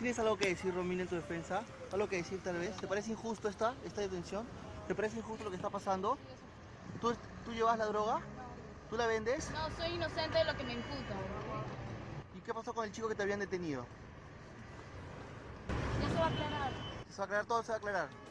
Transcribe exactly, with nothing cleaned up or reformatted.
¿Tienes algo que decir, Romina, en tu defensa? ¿Algo que decir tal vez? ¿Te parece injusto esta, esta detención? ¿Te parece injusto lo que está pasando? ¿Tú, tú llevas la droga? ¿Tú la vendes? No, soy inocente de lo que me imputan. ¿Y qué pasó con el chico que te habían detenido? Ya se va a aclarar. ¿Se va a aclarar todo? ¿Se va a aclarar?